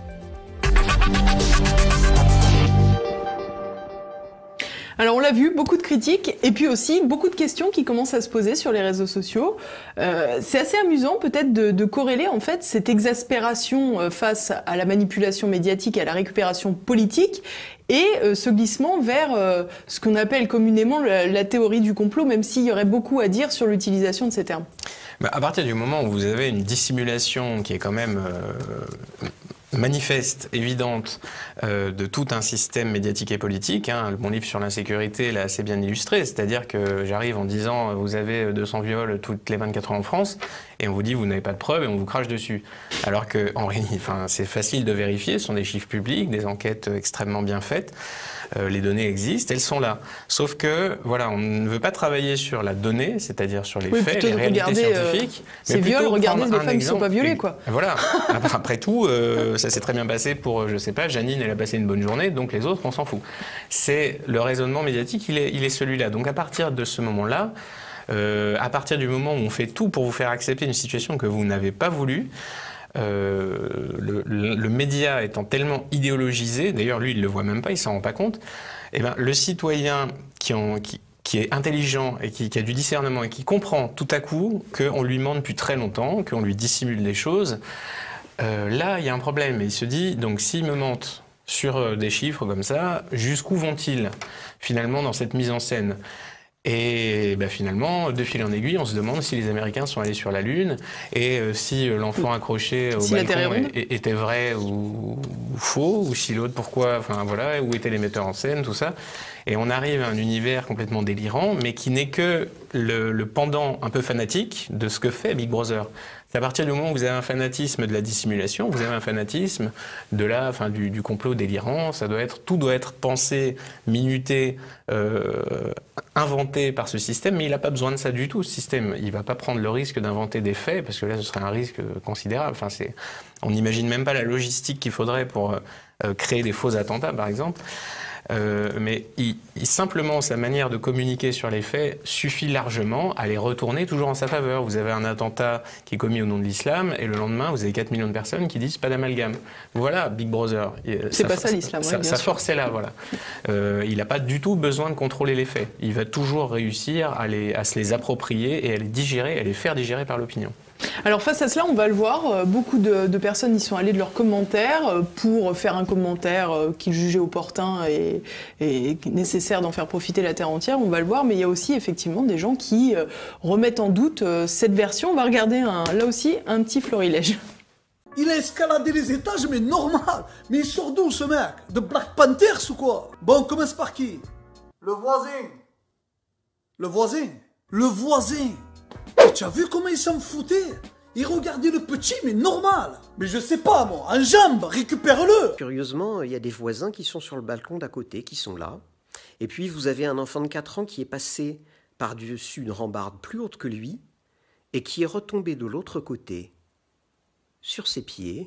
A: Alors on l'a vu, beaucoup de critiques et puis aussi beaucoup de questions qui commencent à se poser sur les réseaux sociaux. Euh, c'est assez amusant peut-être de, de corréler en fait cette exaspération face à la manipulation médiatique et à la récupération politique et euh, ce glissement vers euh, ce qu'on appelle communément la, la théorie du complot, même s'il y aurait beaucoup à dire sur l'utilisation de ces termes.
K: Bah, à partir du moment où vous avez une dissimulation qui est quand même euh, manifeste, évidente, euh, de tout un système médiatique et politique, hein, mon livre sur l'insécurité l'a assez bien illustré, c'est-à-dire que j'arrive en disant vous avez deux cents viols toutes les vingt-quatre heures en France, et on vous dit vous n'avez pas de preuves et on vous crache dessus. Alors que en réalité, enfin, c'est facile de vérifier, ce sont des chiffres publics, des enquêtes extrêmement bien faites. Euh, les données existent, elles sont là. Sauf que, voilà, on ne veut pas travailler sur la donnée, c'est-à-dire sur les
A: oui,
K: faits, les réalités scientifiques.
A: Euh, ces viols, regardez les femmes qui ne sont pas violées, quoi.
K: Voilà. Après tout, euh, ça s'est très bien passé pour, je sais pas, Janine, elle a passé une bonne journée, donc les autres, on s'en fout. C'est le raisonnement médiatique, il est, il est celui-là. Donc à partir de ce moment-là, euh, à partir du moment où on fait tout pour vous faire accepter une situation que vous n'avez pas voulu, Euh, le, le, le média étant tellement idéologisé, d'ailleurs lui il ne le voit même pas, il ne s'en rend pas compte, et ben, le citoyen qui, en, qui, qui est intelligent et qui, qui a du discernement et qui comprend tout à coup qu'on lui ment depuis très longtemps, qu'on lui dissimule des choses, euh, là il y a un problème et il se dit, donc s'ils me mentent sur des chiffres comme ça, jusqu'où vont-ils finalement dans cette mise en scène ? Et ben finalement, de fil en aiguille, on se demande si les Américains sont allés sur la Lune et euh, si l'enfant accroché au si balcon était vrai ou, ou faux, ou si l'autre, pourquoi, enfin voilà, où étaient les metteurs en scène, tout ça. Et on arrive à un univers complètement délirant, mais qui n'est que le, le pendant un peu fanatique de ce que fait Big Brother. C'est à partir du moment où vous avez un fanatisme de la dissimulation, vous avez un fanatisme de la, enfin, du, du complot délirant. Ça doit être, tout doit être pensé, minuté, euh, inventé par ce système, mais il n'a pas besoin de ça du tout, ce système. Il ne va pas prendre le risque d'inventer des faits, parce que là, ce serait un risque considérable. Enfin, c'est, on n'imagine même pas la logistique qu'il faudrait pour euh, créer des faux attentats, par exemple. Euh, mais il, il, simplement, sa manière de communiquer sur les faits suffit largement à les retourner toujours en sa faveur. Vous avez un attentat qui est commis au nom de l'islam et le lendemain, vous avez quatre millions de personnes qui disent pas d'amalgame. Voilà, Big Brother.
A: C'est pas ça l'islam.
K: Sa,
A: ouais,
K: sa force est là, voilà. Euh, il n'a pas du tout besoin de contrôler les faits. Il va toujours réussir à, les, à se les approprier et à les digérer, à les faire digérer par l'opinion.
A: Alors face à cela, on va le voir, beaucoup de, de personnes y sont allées de leurs commentaires pour faire un commentaire qu'ils jugeaient opportun et, et nécessaire d'en faire profiter la terre entière, on va le voir, mais il y a aussi effectivement des gens qui remettent en doute cette version. On va regarder un, là aussi un petit florilège.
N: Il a escaladé les étages, mais normal. Mais il sort d'où ce mec? De Black Panthers ou quoi? Bon, commence par qui? Le voisin. Le voisin? Le voisin. Tu as vu comment il s'en foutait? Il regardait le petit, mais normal. Mais je sais pas, moi, en jambe, récupère-le.
O: Curieusement, il y a des voisins qui sont sur le balcon d'à côté, qui sont là. Et puis, vous avez un enfant de quatre ans qui est passé par-dessus une rambarde plus haute que lui et qui est retombé de l'autre côté, sur ses pieds,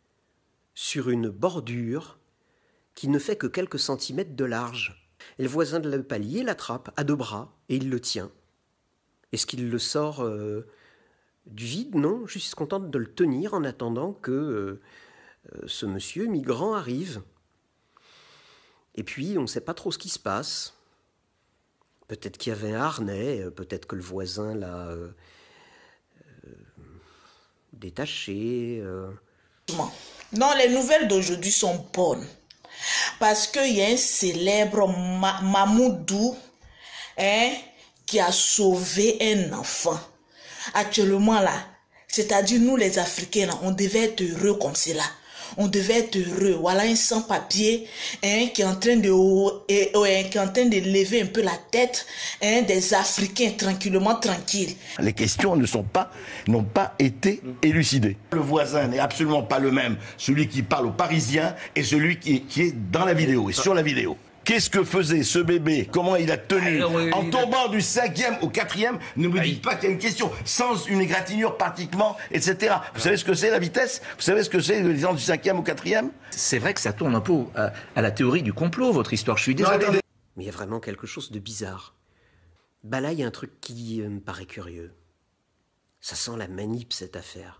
O: sur une bordure qui ne fait que quelques centimètres de large. Et le voisin de le palier l'attrape à deux bras et il le tient. Est-ce qu'il le sort euh, du vide? Non, juste contente de le tenir en attendant que euh, ce monsieur migrant arrive. Et puis, on ne sait pas trop ce qui se passe. Peut-être qu'il y avait un harnais, peut-être que le voisin l'a euh, euh, détaché. Euh.
P: Non, les nouvelles d'aujourd'hui sont bonnes. Parce qu'il y a un célèbre Ma Mamoudou, hein, qui a sauvé un enfant. Actuellement là, c'est-à-dire nous les Africains là, on devait être heureux comme cela. on devait être heureux. Voilà un sans-papier hein, qui est en train de et, et, qui est en train de lever un peu la tête hein, des Africains tranquillement tranquilles.
Q: Les questions ne sont pas, n'ont pas été élucidées. Le voisin n'est absolument pas le même, celui qui parle aux Parisiens et celui qui, qui est dans la vidéo et sur la vidéo. Qu'est-ce que faisait ce bébé? Comment il a tenu? Alors, oui, en tombant du cinquième au quatrième, ne me dites pas qu'il y a une question. Sans une égratignure pratiquement, et cetera. Vous savez ce que c'est la vitesse? Vous savez ce que c'est le du cinquième au quatrième?
R: C'est vrai que ça tourne un peu à, à la théorie du complot, votre histoire. Je suis désolé.
O: Mais il y a vraiment quelque chose de bizarre. Bah là, il y a un truc qui euh, me paraît curieux. Ça sent la manip, cette affaire.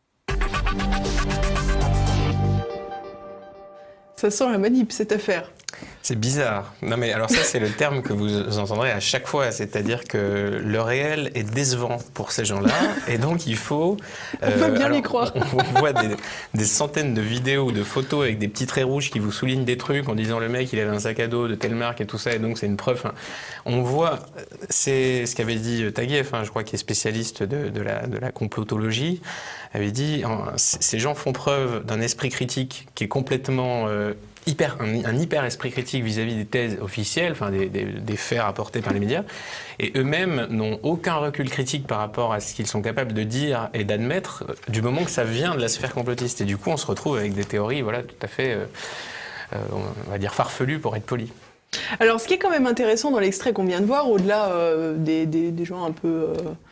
A: Ça sent la manip, cette affaire.
K: C'est bizarre. Non mais alors ça c'est le terme que vous entendrez à chaque fois, c'est-à-dire que le réel est décevant pour ces gens-là et donc il faut...
A: Euh, on peut bien alors, y croire.
K: On, on voit des, des centaines de vidéos ou de photos avec des petits traits rouges qui vous soulignent des trucs en disant le mec il avait un sac à dos de telle marque et tout ça et donc c'est une preuve. Enfin, on voit, c'est ce qu'avait dit Taguieff, hein, je crois qu'il est spécialiste de, de, la, de la complotologie, avait dit ces gens font preuve d'un esprit critique qui est complètement... Euh, Hyper, un, un hyper esprit critique vis-à-vis des thèses officielles, enfin des, des, des faits rapportés par les médias, et eux-mêmes n'ont aucun recul critique par rapport à ce qu'ils sont capables de dire et d'admettre du moment que ça vient de la sphère complotiste. Et du coup, on se retrouve avec des théories, voilà, tout à fait, euh, euh, on va dire farfelues pour être poli.
A: Alors, ce qui est quand même intéressant dans l'extrait qu'on vient de voir, au-delà euh, des, des, des gens un peu... Euh...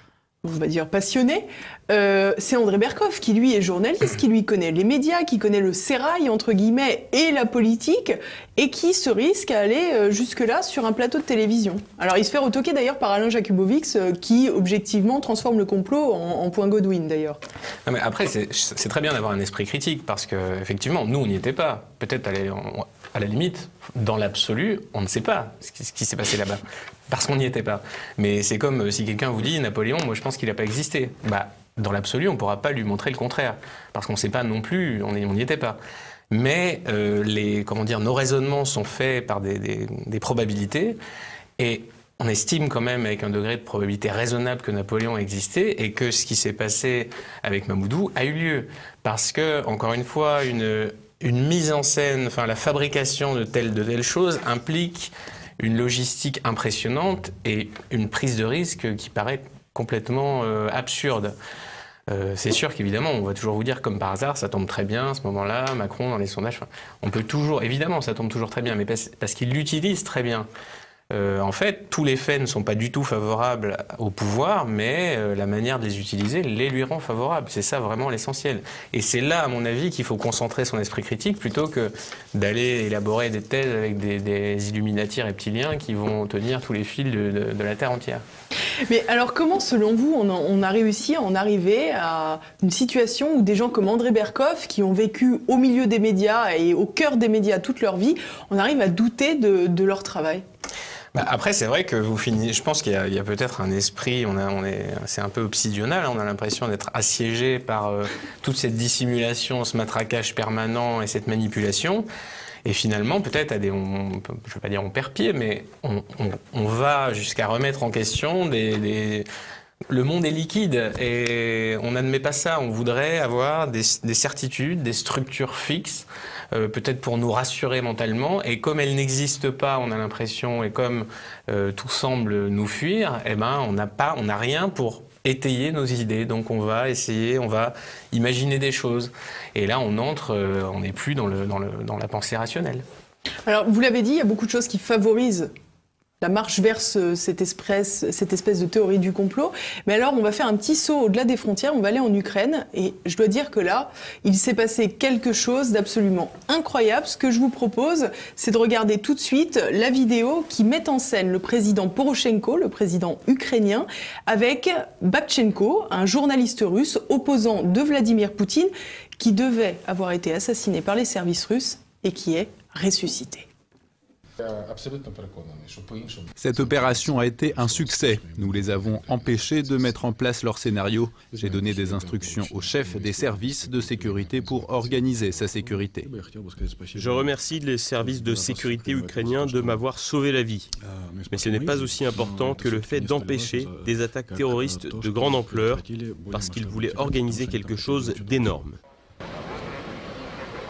A: on va dire passionné, euh, c'est André Berkoff qui lui est journaliste, qui lui connaît les médias, qui connaît le sérail entre guillemets et la politique et qui se risque à aller euh, jusque-là sur un plateau de télévision. Alors il se fait retoquer d'ailleurs par Alain Jakubowicz euh, qui objectivement transforme le complot en, en point Godwin d'ailleurs.
K: Non mais après c'est, c'est très bien d'avoir un esprit critique parce que effectivement nous on n'y était pas. Peut-être aller en, à la limite, dans l'absolu, on ne sait pas ce qui, ce qui s'est passé là-bas. Parce qu'on n'y était pas. Mais c'est comme si quelqu'un vous dit Napoléon, moi je pense qu'il n'a pas existé. Bah, dans l'absolu, on ne pourra pas lui montrer le contraire. Parce qu'on ne sait pas non plus, on n'y était pas. Mais euh, les, comment dire, nos raisonnements sont faits par des, des, des probabilités. Et on estime quand même avec un degré de probabilité raisonnable que Napoléon existait et que ce qui s'est passé avec Mamoudou a eu lieu. Parce que, encore une fois, une, une mise en scène, enfin la fabrication de telles de telles choses implique une logistique impressionnante et une prise de risque qui paraît complètement euh, absurde. Euh, c'est sûr qu'évidemment, on va toujours vous dire, comme par hasard, ça tombe très bien à ce moment-là, Macron dans les sondages, enfin, on peut toujours, évidemment, ça tombe toujours très bien, mais parce, parce qu'il l'utilise très bien. Euh, en fait, tous les faits ne sont pas du tout favorables au pouvoir, mais euh, la manière de les utiliser les lui rend favorables. C'est ça vraiment l'essentiel. Et c'est là, à mon avis, qu'il faut concentrer son esprit critique plutôt que d'aller élaborer des thèses avec des, des Illuminati reptiliens qui vont tenir tous les fils de, de, de la Terre entière.
A: Mais alors comment, selon vous, on a, on a réussi à en arriver à une situation où des gens comme André Berkoff, qui ont vécu au milieu des médias et au cœur des médias toute leur vie, on arrive à douter de, de leur travail ?
K: Bah après, c'est vrai que vous finissez. Je pense qu'il y a, a peut-être un esprit. On a, on est, c'est un peu obsidional. On a l'impression d'être assiégé par euh, toute cette dissimulation, ce matraquage permanent et cette manipulation. Et finalement, peut-être, à des, on, je ne vais pas dire on perd pied, mais on, on, on va jusqu'à remettre en question des, des. Le monde est liquide et on n'admet pas ça. On voudrait avoir des, des certitudes, des structures fixes. Euh, peut-être pour nous rassurer mentalement, et comme elles n'existent pas, on a l'impression, et comme euh, tout semble nous fuir, eh ben, on n'a pas, on n'a rien pour étayer nos idées. Donc on va essayer, on va imaginer des choses. Et là, on entre, euh, on n'est plus dans, le, dans, le, dans la pensée rationnelle.
A: Alors, vous l'avez dit, il y a beaucoup de choses qui favorisent la marche vers cette espèce, cette espèce de théorie du complot. Mais alors, on va faire un petit saut au-delà des frontières, on va aller en Ukraine. Et je dois dire que là, il s'est passé quelque chose d'absolument incroyable. Ce que je vous propose, c'est de regarder tout de suite la vidéo qui met en scène le président Poroshenko, le président ukrainien, avec Babchenko, un journaliste russe opposant de Vladimir Poutine, qui devait avoir été assassiné par les services russes et qui est ressuscité.
S: Cette opération a été un succès. Nous les avons empêchés de mettre en place leur scénario. J'ai donné des instructions au chef des services de sécurité pour organiser sa sécurité.
T: Je remercie les services de sécurité ukrainiens de m'avoir sauvé la vie. Mais ce n'est pas aussi important que le fait d'empêcher des attaques terroristes de grande ampleur parce qu'ils voulaient organiser quelque chose d'énorme.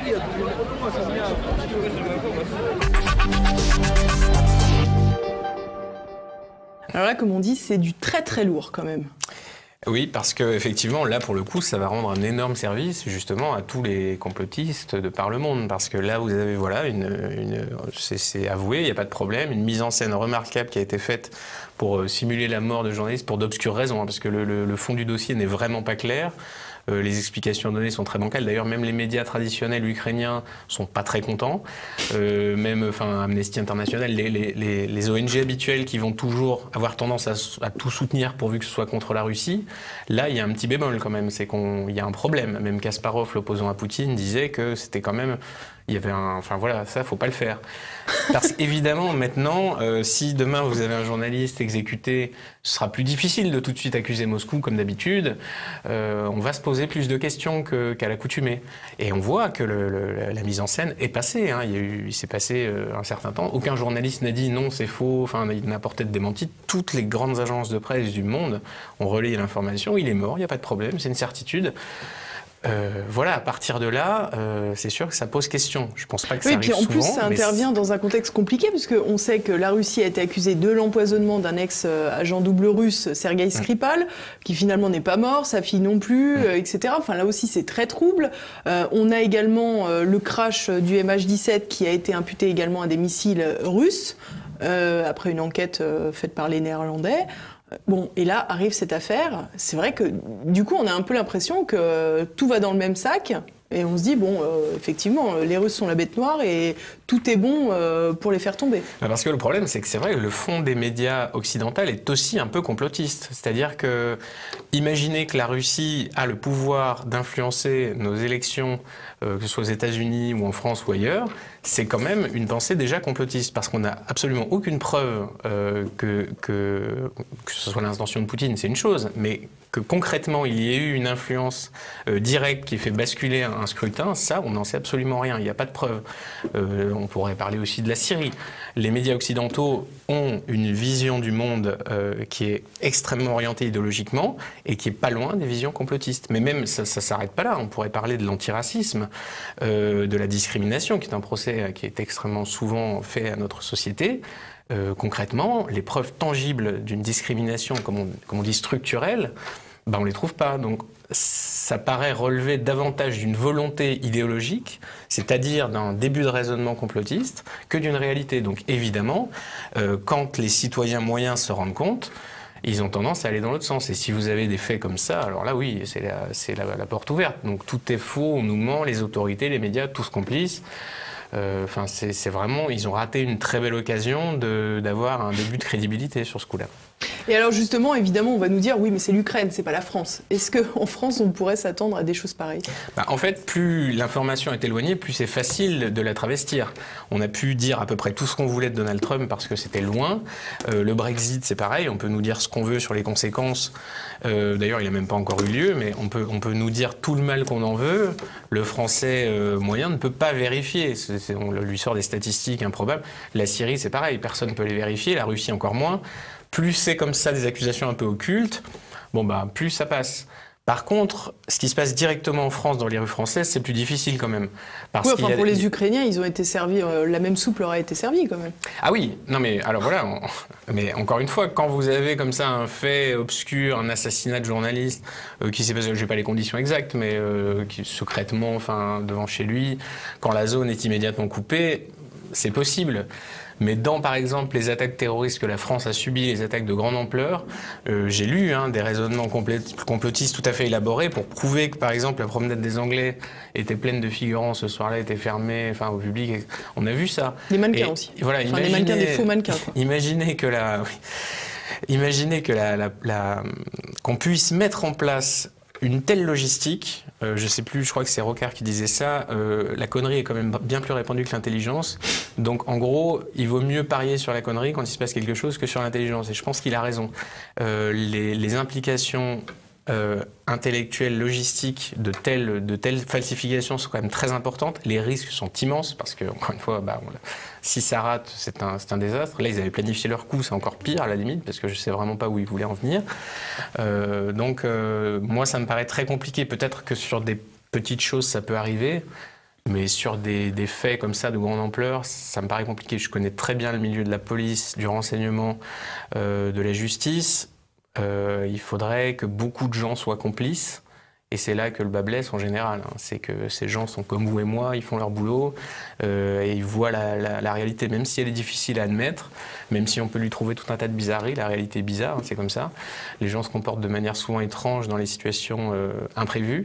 A: Alors là, comme on dit, c'est du très très lourd quand même.
K: Oui, parce que effectivement, là, pour le coup, ça va rendre un énorme service justement à tous les complotistes de par le monde, parce que là, vous avez, voilà, une, une, c'est avoué, il n'y a pas de problème, une mise en scène remarquable qui a été faite pour simuler la mort de journalistes pour d'obscures raisons, hein, parce que le, le, le fond du dossier n'est vraiment pas clair. Euh, les explications données sont très bancales. D'ailleurs, même les médias traditionnels ukrainiens sont pas très contents. Euh, même, enfin, Amnesty International, les, les, les, les O N G habituels qui vont toujours avoir tendance à, à tout soutenir pourvu que ce soit contre la Russie. Là, il y a un petit bémol quand même, c'est qu'il y a un problème. Même Kasparov, l'opposant à Poutine, disait que c'était quand même... Il y avait un... Enfin voilà, ça, faut pas le faire. Parce qu'évidemment, maintenant, euh, si demain vous avez un journaliste exécuté, ce sera plus difficile de tout de suite accuser Moscou, comme d'habitude. Euh, on va se poser plus de questions que, qu'à l'accoutumée. Et on voit que le, le, la mise en scène est passée. Hein. Il, y a eu, il s'est passé euh, un certain temps. Aucun journaliste n'a dit non, c'est faux, enfin, il n'a apporté de démenti. Toutes les grandes agences de presse du monde ont relayé l'information. Il est mort, il n'y a pas de problème, c'est une certitude. Euh, voilà, à partir de là, euh, c'est sûr que ça pose question. Je pense pas que ça
A: oui,
K: arrive souvent.
A: Et puis en plus, ça intervient dans un contexte compliqué, puisqu'on sait que la Russie a été accusée de l'empoisonnement d'un ex-agent double russe, Sergueï Skripal, mmh. qui finalement n'est pas mort, sa fille non plus, mmh. euh, et cetera. Enfin, là aussi, c'est très trouble. Euh, on a également euh, le crash du M H dix-sept qui a été imputé également à des missiles russes, euh, après une enquête euh, faite par les Néerlandais. Bon, et là arrive cette affaire. C'est vrai que du coup, on a un peu l'impression que tout va dans le même sac. Et on se dit, bon, euh, effectivement, les Russes sont la bête noire et tout est bon euh, pour les faire tomber.
K: Parce que le problème, c'est que c'est vrai que le fond des médias occidentaux est aussi un peu complotiste. C'est-à-dire que, imaginez que la Russie a le pouvoir d'influencer nos élections, euh, que ce soit aux États-Unis ou en France ou ailleurs, c'est quand même une pensée déjà complotiste. Parce qu'on n'a absolument aucune preuve euh, que, que, que ce soit l'intention de Poutine, c'est une chose, mais que concrètement il y ait eu une influence euh, directe qui fait basculer un, un scrutin, ça on n'en sait absolument rien, il n'y a pas de preuve. Euh, on pourrait parler aussi de la Syrie. Les médias occidentaux ont une vision du monde euh, qui est extrêmement orientée idéologiquement et qui est pas loin des visions complotistes. Mais même ça ne s'arrête pas là, on pourrait parler de l'antiracisme, euh, de la discrimination, qui est un procès qui est extrêmement souvent fait à notre société. Euh, concrètement, les preuves tangibles d'une discrimination, comme on, comme on dit structurelle, ben on ne les trouve pas. Donc ça paraît relever davantage d'une volonté idéologique, c'est-à-dire d'un début de raisonnement complotiste, que d'une réalité. Donc évidemment, euh, quand les citoyens moyens se rendent compte, ils ont tendance à aller dans l'autre sens. Et si vous avez des faits comme ça, alors là oui, c'est la, c'est la, la porte ouverte. Donc tout est faux, on nous ment, les autorités, les médias, tous complices. Enfin, euh, c'est vraiment, ils ont raté une très belle occasion d'avoir un début de crédibilité sur ce coup-là.
A: Et alors justement, évidemment, on va nous dire, oui, mais c'est l'Ukraine, c'est pas la France. Est-ce qu'en France, on pourrait s'attendre à des choses pareilles?
K: Bah, en fait, plus l'information est éloignée, plus c'est facile de la travestir. On a pu dire à peu près tout ce qu'on voulait de Donald Trump parce que c'était loin. Euh, le Brexit, c'est pareil, on peut nous dire ce qu'on veut sur les conséquences. Euh, D'ailleurs, il n'a même pas encore eu lieu, mais on peut, on peut nous dire tout le mal qu'on en veut. Le français euh, moyen ne peut pas vérifier. C est, on lui sort des statistiques improbables. La Syrie, c'est pareil, personne ne peut les vérifier. La Russie, encore moins. Plus c'est comme ça des accusations un peu occultes, bon bah plus ça passe. Par contre, ce qui se passe directement en France, dans les rues françaises, c'est plus difficile quand même. Parce
A: oui, enfin,
K: a...
A: pour les Ukrainiens, ils ont été servis, euh, la même soupe leur a été servie quand même.
K: Ah oui, non mais alors voilà, on... mais encore une fois, quand vous avez comme ça un fait obscur, un assassinat de journaliste, euh, qui s'est passé, je n'ai pas les conditions exactes, mais euh, qui, secrètement, enfin devant chez lui, quand la zone est immédiatement coupée, c'est possible. Mais dans, par exemple, les attaques terroristes que la France a subies, les attaques de grande ampleur, euh, j'ai lu hein, des raisonnements complotistes tout à fait élaborés pour prouver que, par exemple, la promenade des Anglais était pleine de figurants ce soir-là, était fermée, enfin, au public. On a vu ça.
A: Des mannequins et, aussi.
K: Voilà,
A: enfin,
K: imaginez,
A: des mannequins, des faux mannequins. Quoi.
K: Imaginez que la, oui, imaginez que la, la, la, qu'on puisse mettre en place une telle logistique, euh, je sais plus, je crois que c'est Rocard qui disait ça, euh, la connerie est quand même bien plus répandue que l'intelligence. Donc en gros, il vaut mieux parier sur la connerie quand il se passe quelque chose que sur l'intelligence. Et je pense qu'il a raison. Euh, les, les implications euh, intellectuelles, logistiques de telles, de telles falsifications sont quand même très importantes. Les risques sont immenses parce que, encore une fois, bah, on, si ça rate, c'est un, un désastre. Là, ils avaient planifié leur coup, c'est encore pire à la limite parce que je sais vraiment pas où ils voulaient en venir. Euh, donc, euh, moi, ça me paraît très compliqué. Peut-être que sur des petites choses, ça peut arriver. Mais sur des, des faits comme ça de grande ampleur, ça me paraît compliqué. Je connais très bien le milieu de la police, du renseignement, euh, de la justice. Euh, il faudrait que beaucoup de gens soient complices. Et c'est là que le bas blesse en général. Hein. C'est que ces gens sont comme vous et moi, ils font leur boulot euh, et ils voient la, la, la réalité, même si elle est difficile à admettre, même si on peut lui trouver tout un tas de bizarreries, la réalité est bizarre, hein, c'est comme ça. Les gens se comportent de manière souvent étrange dans les situations euh, imprévues.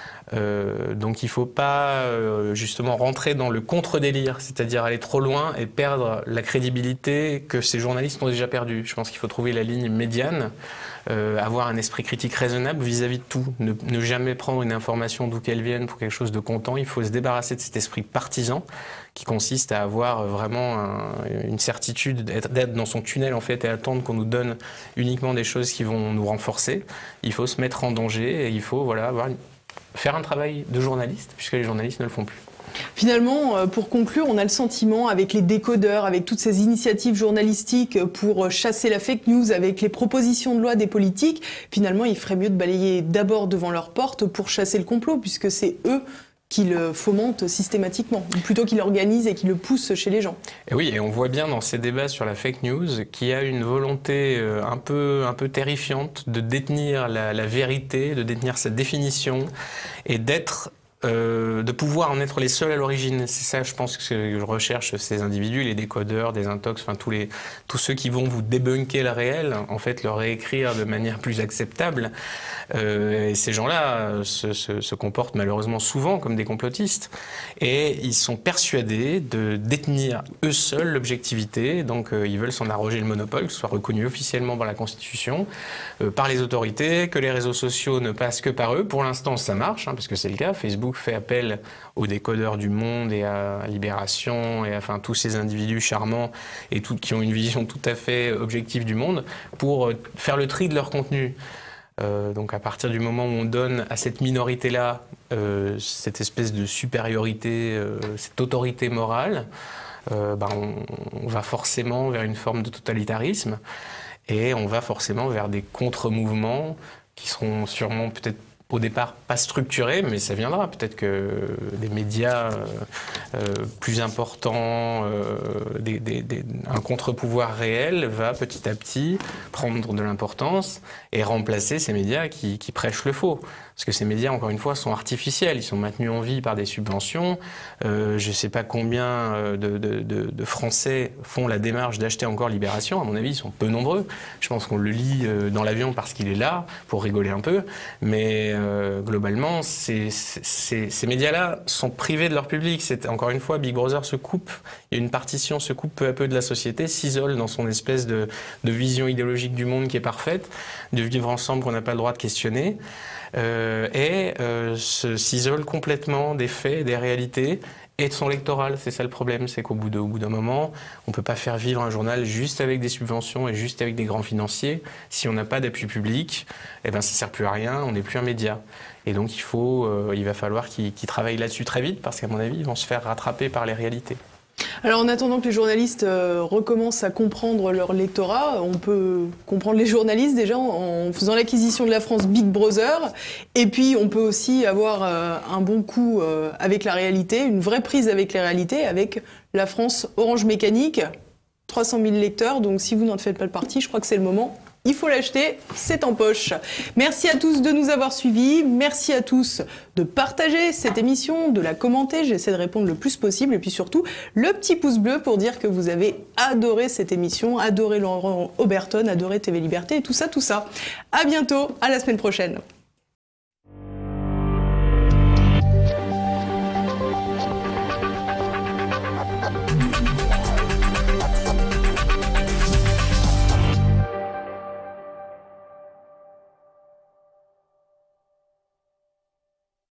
K: Euh, donc il ne faut pas euh, justement rentrer dans le contre-délire, c'est-à-dire aller trop loin et perdre la crédibilité que ces journalistes ont déjà perdue. Je pense qu'il faut trouver la ligne médiane, euh, avoir un esprit critique raisonnable vis-à-vis de tout, ne, ne jamais prendre une information d'où qu'elle vienne pour quelque chose de content. Il faut se débarrasser de cet esprit partisan qui consiste à avoir vraiment un, une certitude d'être dans son tunnel en fait et attendre qu'on nous donne uniquement des choses qui vont nous renforcer. Il faut se mettre en danger et il faut voilà, avoir une faire un travail de journaliste, puisque les journalistes ne le font plus.
A: Finalement, pour conclure, on a le sentiment, avec les décodeurs, avec toutes ces initiatives journalistiques pour chasser la fake news, avec les propositions de loi des politiques, finalement, il ferait mieux de balayer d'abord devant leur porte pour chasser le complot, puisque c'est eux qui le fomentent systématiquement, ou plutôt qui l'organisent et qui le poussent chez les gens.
K: Et oui, et on voit bien dans ces débats sur la fake news qu'il y a une volonté un peu, un peu terrifiante de détenir la, la vérité, de détenir sa définition et d'être... Euh, de pouvoir en être les seuls à l'origine. C'est ça, je pense, que je recherche ces individus, les décodeurs, des intox, enfin tous, les, tous ceux qui vont vous débunker le réel, en fait le réécrire de manière plus acceptable. Euh, et ces gens-là se, se, se comportent malheureusement souvent comme des complotistes. Et ils sont persuadés de détenir eux seuls l'objectivité, donc euh, ils veulent s'en arroger le monopole, que ce soit reconnu officiellement par la Constitution, euh, par les autorités, que les réseaux sociaux ne passent que par eux. Pour l'instant, ça marche, hein, parce que c'est le cas. Facebook fait appel aux décodeurs du Monde et à Libération et à enfin, tous ces individus charmants et tout, qui ont une vision tout à fait objective du monde pour faire le tri de leur contenu. Euh, donc à partir du moment où on donne à cette minorité-là euh, cette espèce de supériorité, euh, cette autorité morale, euh, ben on, on va forcément vers une forme de totalitarisme et on va forcément vers des contre-mouvements qui seront sûrement peut-être au départ pas structuré, mais ça viendra. Peut-être que des médias euh, euh, plus importants, euh, des, des, des, un contre-pouvoir réel va petit à petit prendre de l'importance et remplacer ces médias qui, qui prêchent le faux. Parce que ces médias, encore une fois, sont artificiels. Ils sont maintenus en vie par des subventions. Euh, je ne sais pas combien de, de, de, de Français font la démarche d'acheter encore Libération. À mon avis, ils sont peu nombreux. Je pense qu'on le lit dans l'avion parce qu'il est là, pour rigoler un peu. Mais euh, globalement, ces, ces, ces médias-là sont privés de leur public. C'est, encore une fois, Big Brother se coupe. Il y a une partition, se coupe peu à peu de la société, s'isole dans son espèce de, de vision idéologique du monde qui est parfaite, de vivre ensemble qu'on n'a pas le droit de questionner. Euh, et euh, s'isole complètement des faits, des réalités et de son lectoral. C'est ça le problème, c'est qu'au bout de, au bout d'un moment, on ne peut pas faire vivre un journal juste avec des subventions et juste avec des grands financiers. Si on n'a pas d'appui public, eh ben, ça ne sert plus à rien, on n'est plus un média. Et donc il, faut, euh, il va falloir qu'ils qu'ils travaillent là-dessus très vite parce qu'à mon avis, ils vont se faire rattraper par les réalités.
A: Alors en attendant que les journalistes euh, recommencent à comprendre leur lectorat, on peut comprendre les journalistes déjà en, en faisant l'acquisition de la France Big Brother, et puis on peut aussi avoir euh, un bon coup euh, avec la réalité, une vraie prise avec les réalités, avec la France Orange Mécanique, trois cent mille lecteurs, donc si vous n'en faites pas partie, je crois que c'est le moment. Il faut l'acheter, c'est en poche. Merci à tous de nous avoir suivis. Merci à tous de partager cette émission, de la commenter. J'essaie de répondre le plus possible. Et puis surtout, le petit pouce bleu pour dire que vous avez adoré cette émission, adoré Laurent Oberton, adoré T V Liberté et tout ça, tout ça. À bientôt, à la semaine prochaine.